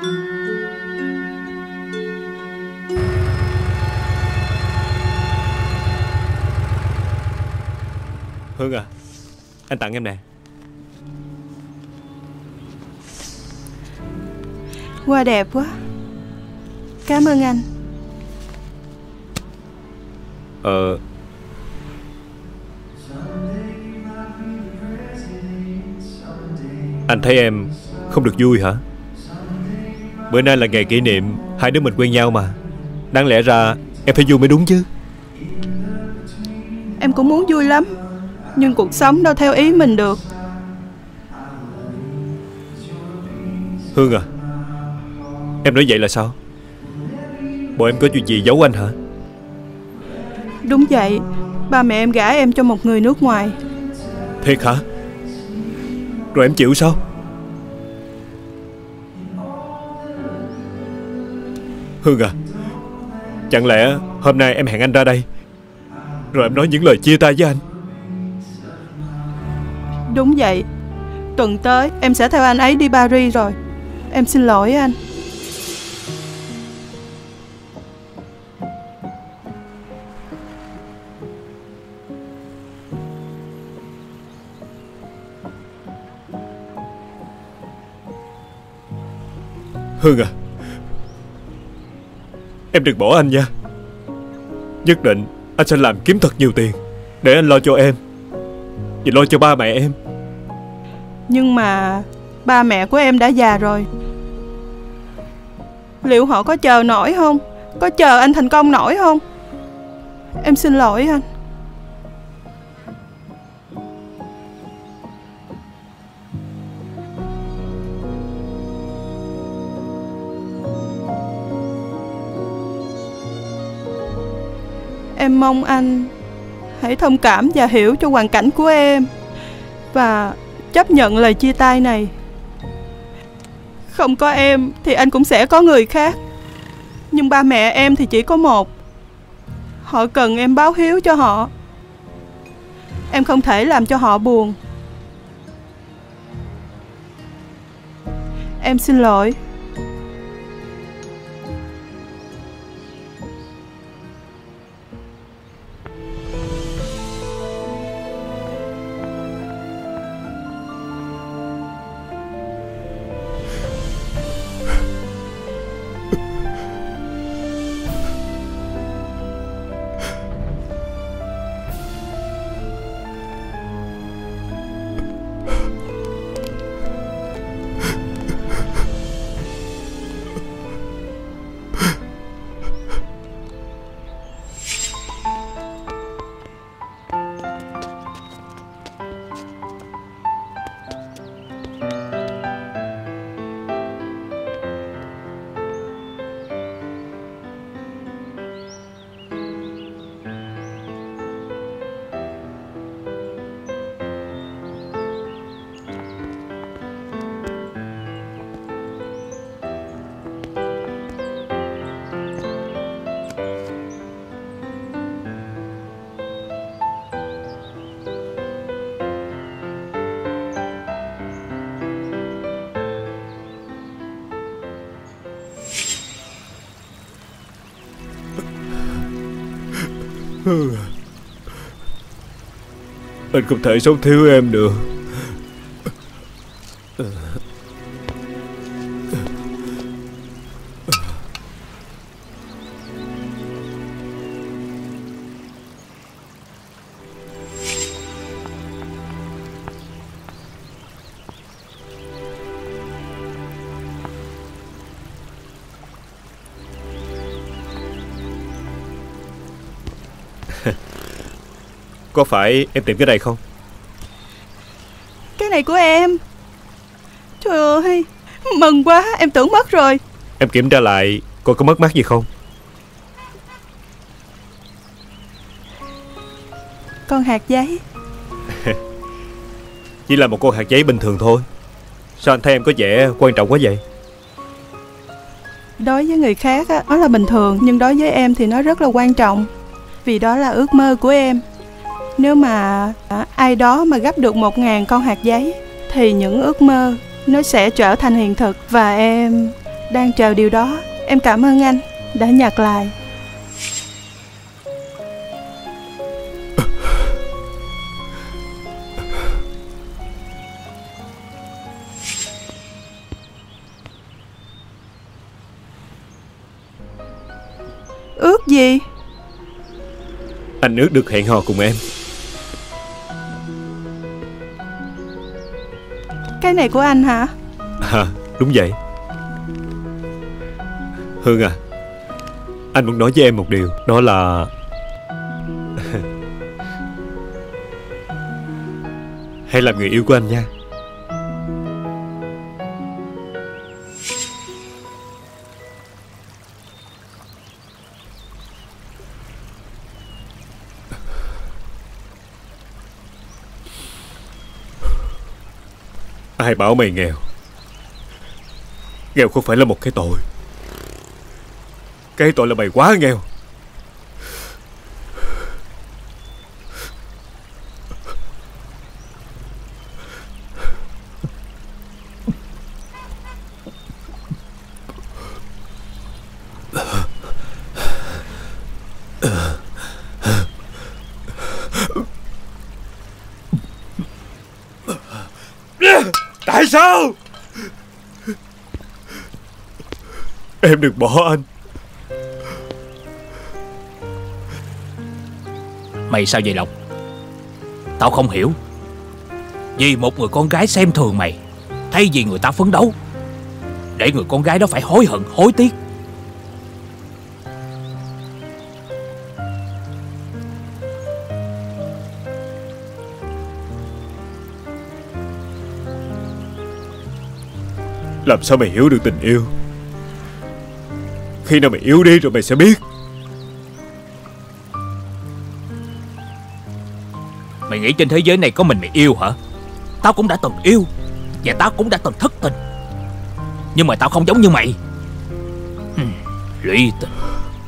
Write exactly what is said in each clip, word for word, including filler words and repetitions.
Hương à, anh tặng em nè. Hoa đẹp quá. Cảm ơn anh. Ờ Anh thấy em không được vui hả? Bữa nay là ngày kỷ niệm hai đứa mình quen nhau mà. Đáng lẽ ra em phải vui mới đúng chứ. Em cũng muốn vui lắm, nhưng cuộc sống đâu theo ý mình được. Hương à, em nói vậy là sao? Bộ em có chuyện gì giấu anh hả? Đúng vậy, ba mẹ em gả em cho một người nước ngoài. Thiệt hả? Rồi em chịu sao? Hương à, chẳng lẽ hôm nay em hẹn anh ra đây rồi em nói những lời chia tay với anh? Đúng vậy, tuần tới em sẽ theo anh ấy đi Paris rồi. Em xin lỗi anh. Hương à, em đừng bỏ anh nha. Nhất định anh sẽ làm kiếm thật nhiều tiền để anh lo cho em và lo cho ba mẹ em. Nhưng mà ba mẹ của em đã già rồi, liệu họ có chờ nổi không? Có chờ anh thành công nổi không? Em xin lỗi anh. Em mong anh hãy thông cảm và hiểu cho hoàn cảnh của em, và chấp nhận lời chia tay này. Không có em thì anh cũng sẽ có người khác, nhưng ba mẹ em thì chỉ có một. Họ cần em báo hiếu cho họ. Em không thể làm cho họ buồn. Em xin lỗi. Anh không thể sống thiếu em được. Có phải em tìm cái này không? Cái này của em. Trời ơi, mừng quá, em tưởng mất rồi. Em kiểm tra lại coi có mất mát gì không. Con hạt giấy. Chỉ là một con hạt giấy bình thường thôi. Sao anh thấy em có vẻ quan trọng quá vậy? Đối với người khác á, nó là bình thường, nhưng đối với em thì nó rất là quan trọng. Vì đó là ước mơ của em. Nếu mà ai đó mà gấp được một ngàn con hạt giấy thì những ước mơ nó sẽ trở thành hiện thực. Và em đang chờ điều đó. Em cảm ơn anh đã nhắc lại. Ước gì? Anh ước được hẹn hò cùng em. Cái này của anh hả? À, đúng vậy. Hương à, anh muốn nói với em một điều. Đó là hãy làm người yêu của anh nha. Ai bảo mày nghèo? Nghèo không phải là một cái tội. Cái tội là mày quá nghèo. Tại sao? Em đừng bỏ anh. Mày sao vậy Lộc? Tao không hiểu. Vì một người con gái xem thường mày, thay vì người ta phấn đấu, để người con gái đó phải hối hận, hối tiếc. Làm sao mày hiểu được tình yêu? Khi nào mày yếu đi rồi mày sẽ biết. Mày nghĩ trên thế giới này có mình mày yêu hả? Tao cũng đã từng yêu, và tao cũng đã từng thất tình. Nhưng mà tao không giống như mày. Lụy tình.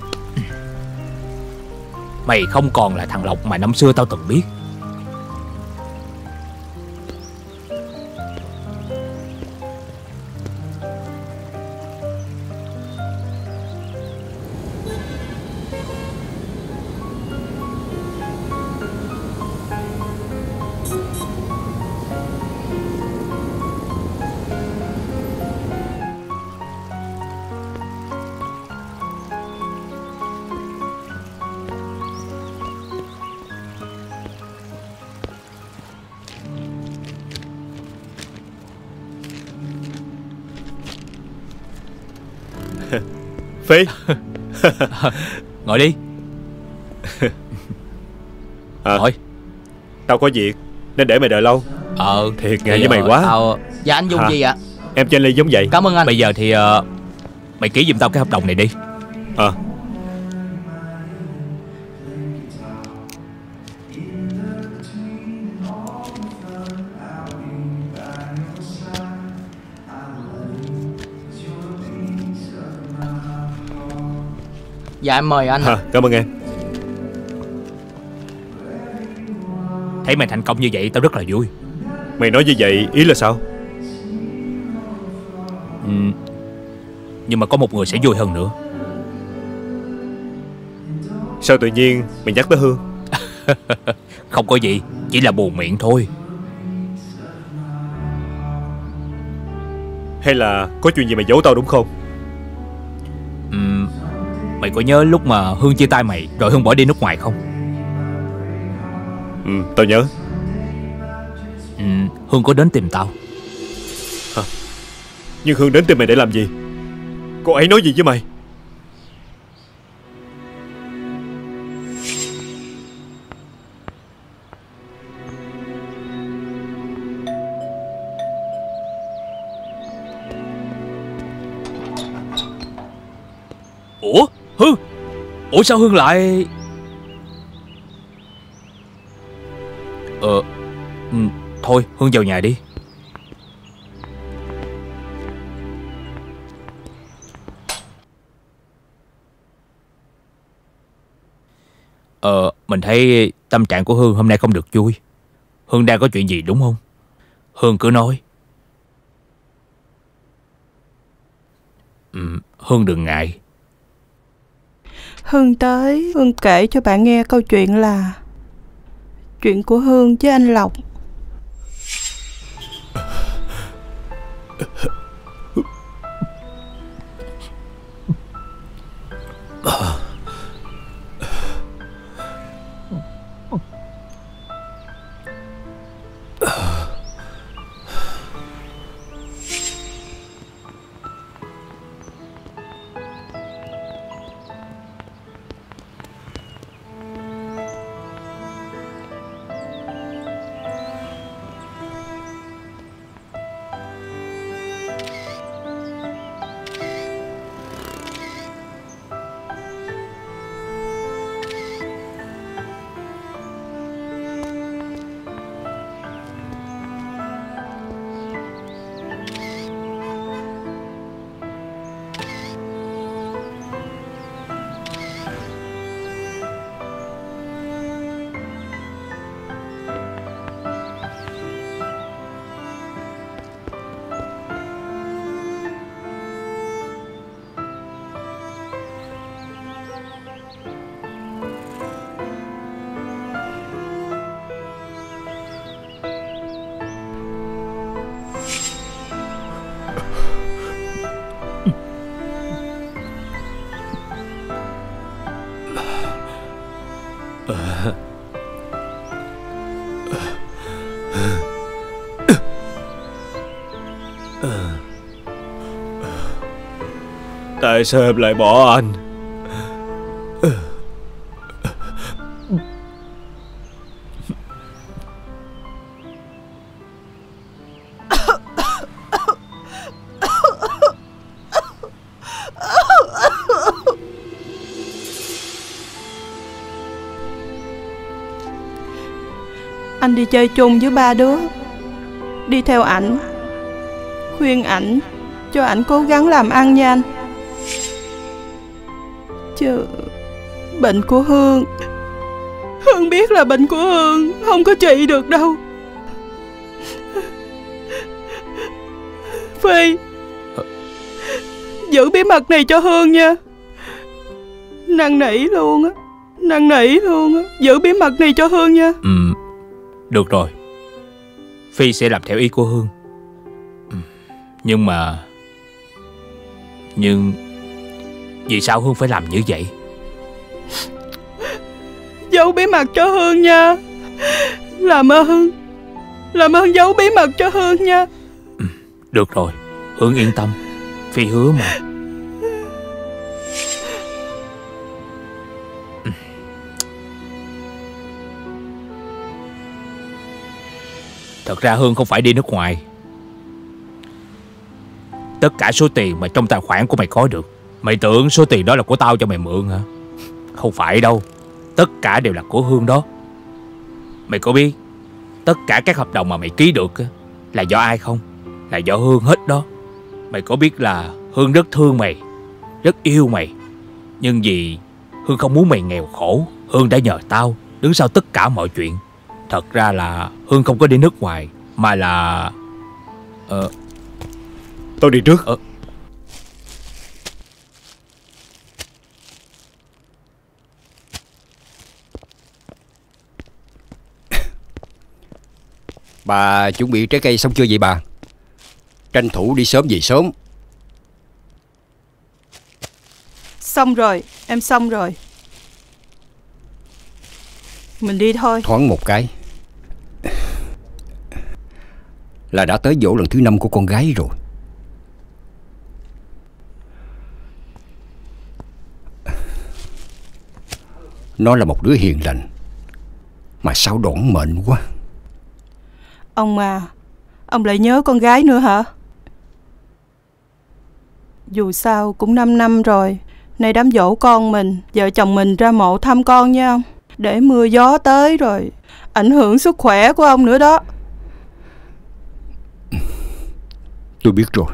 Mày không còn là thằng Lộc mà năm xưa tao từng biết. Phi. Ngồi đi. À, Ngồi. tao có việc nên để mày đợi lâu. Ờ Thiệt ngại với mày quá. Tao... Dạ anh dùng Hả? gì ạ? Em cho anh ly giống vậy. Cảm ơn anh. Bây giờ thì uh, mày ký giùm tao cái hợp đồng này đi. À. Dạ em mời anh. À, cảm ơn em. Thấy mày thành công như vậy tao rất là vui. Mày nói như vậy ý là sao? Ừ. Nhưng mà có một người sẽ vui hơn nữa. Sao tự nhiên mày nhắc tới Hương? Không có gì, chỉ là buồn miệng thôi. Hay là có chuyện gì mày giấu tao đúng không? Ừ. Mày có nhớ lúc mà Hương chia tay mày rồi Hương bỏ đi nước ngoài không? Ừ, tao nhớ. Ừ, Hương có đến tìm tao. Hả? Nhưng Hương đến tìm mày để làm gì? Cô ấy nói gì với mày? Ủa? Hương? Ủa sao Hương lại... Ờ... Ừ, thôi Hương vào nhà đi. Ờ, mình thấy tâm trạng của Hương hôm nay không được vui. Hương đang có chuyện gì đúng không? Hương cứ nói. ừ, Hương đừng ngại. Hương tới, Hương kể cho bạn nghe câu chuyện là chuyện của Hương với anh Lộc. Tại sao em lại bỏ anh? Anh đi chơi chung với ba đứa, đi theo ảnh, khuyên ảnh cho ảnh cố gắng làm ăn nha anh. Chứ bệnh của Hương, Hương biết là bệnh của Hương không có trị được đâu. Phi, giữ bí mật này cho Hương nha. Năn nỉ luôn á, năn nỉ luôn á, giữ bí mật này cho Hương nha. Ừ, được rồi, Phi sẽ làm theo ý của Hương. Nhưng mà Nhưng vì sao Hương phải làm như vậy? Giấu bí mật cho Hương nha. Làm ơn, làm ơn giấu bí mật cho Hương nha. Ừ, được rồi, Hương yên tâm, Phi hứa mà. Thật ra Hương không phải đi nước ngoài. Tất cả số tiền mà trong tài khoản của mày có được, mày tưởng số tiền đó là của tao cho mày mượn hả? Không phải đâu, tất cả đều là của Hương đó. Mày có biết tất cả các hợp đồng mà mày ký được là do ai không? Là do Hương hết đó. Mày có biết là Hương rất thương mày, rất yêu mày, nhưng vì Hương không muốn mày nghèo khổ, Hương đã nhờ tao đứng sau tất cả mọi chuyện. Thật ra là Hương không có đi nước ngoài, mà là Ờ Tôi đi trước. Ờ Bà chuẩn bị trái cây xong chưa vậy bà? Tranh thủ đi sớm về sớm. Xong rồi, em xong rồi. Mình đi thôi. Thoáng một cái là đã tới dỗ lần thứ năm của con gái rồi. Nó là một đứa hiền lành, mà sao đoản mệnh quá. Ông à, ông lại nhớ con gái nữa hả? Dù sao cũng năm năm rồi. Nay đám dỗ con mình, vợ chồng mình ra mộ thăm con nha ông. Để mưa gió tới rồi ảnh hưởng sức khỏe của ông nữa đó. Tôi biết rồi.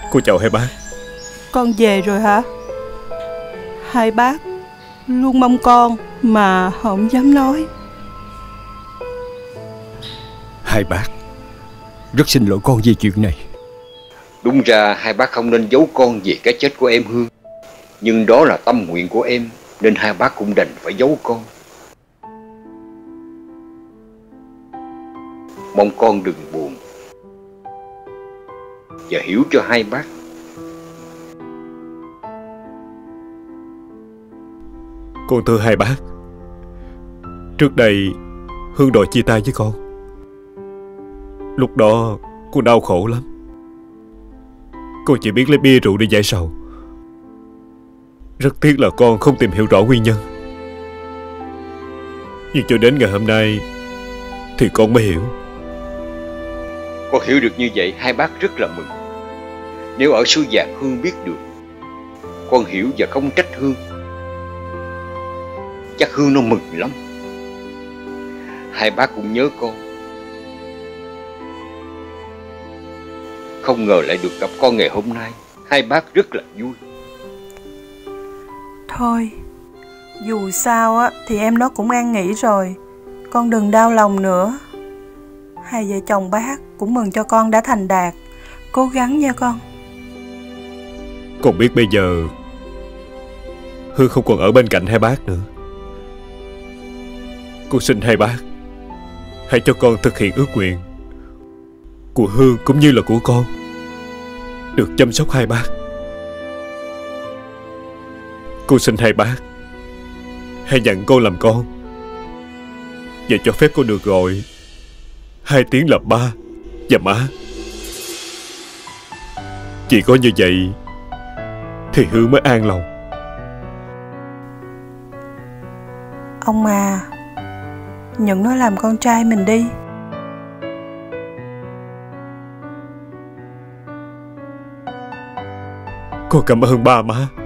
Cô chào hai bác. Con về rồi hả? Hai bác luôn mong con mà không dám nói. Hai bác, rất xin lỗi con về chuyện này. Đúng ra hai bác không nên giấu con về cái chết của em Hương, nhưng đó là tâm nguyện của em, nên hai bác cũng đành phải giấu con. Mong con đừng buồn và hiểu cho hai bác. Con thưa hai bác, trước đây Hương đòi chia tay với con. Lúc đó con đau khổ lắm. Con chỉ biết lấy bia rượu để giải sầu. Rất tiếc là con không tìm hiểu rõ nguyên nhân. Nhưng cho đến ngày hôm nay thì con mới hiểu. Con hiểu được như vậy hai bác rất là mừng. Nếu ở suối vàng Hương biết được, con hiểu và không trách Hương, chắc Hương nó mừng lắm. Hai bác cũng nhớ con. Không ngờ lại được gặp con ngày hôm nay, hai bác rất là vui. Thôi, dù sao á thì em nó cũng an nghỉ rồi, con đừng đau lòng nữa. Hai vợ chồng bác cũng mừng cho con đã thành đạt. Cố gắng nha con. Con biết bây giờ Hương không còn ở bên cạnh hai bác nữa. Con xin hai bác hãy cho con thực hiện ước nguyện của Hương cũng như là của con, được chăm sóc hai bác. Con xin hai bác hãy nhận con làm con và cho phép con được gọi hai tiếng là ba và má. Chỉ có như vậy thì Hương mới an lòng. Ông à, nhận nó làm con trai mình đi. Con cảm ơn ba má.